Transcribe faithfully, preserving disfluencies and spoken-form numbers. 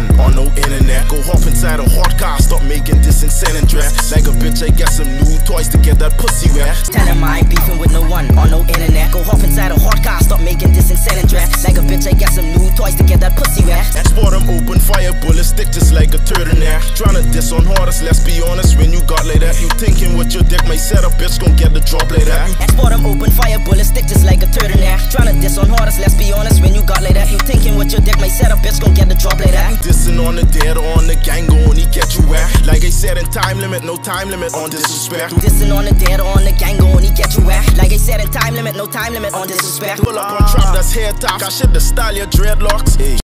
one on no internet. Go hop inside a hot car, stop making disincentive dress. Like a bitch, I get some new toys to get that pussy wet. Tell him I ain't beefing with no one on no internet. Go hop inside a hot car, stop making disincentive dress. Like a bitch, I get some new toys to get that pussy wet. Spot them open fire, bullets stick just like a turtleneck. Tryna diss on hardest, let's be honest. When you got like that, you thinking with your dick, my set up bitch gon' get the drop like that. Spot them open fire, bullets stick just like a turtleneck. Tryna diss on hardest, let's be honest. When you got like that, you thinking with your dick, my set up bitch gon' get the drop like that. Dissing on the dead or on the gang, go only get you wet. Like I said in time limit, no time limit on disrespect. Dissing on the dead or on the gang, go only get you wet. Like I said in time limit, no time limit on disrespect. Pull up on trap, that's hair top. I shit the style your dreadlocks. Hey.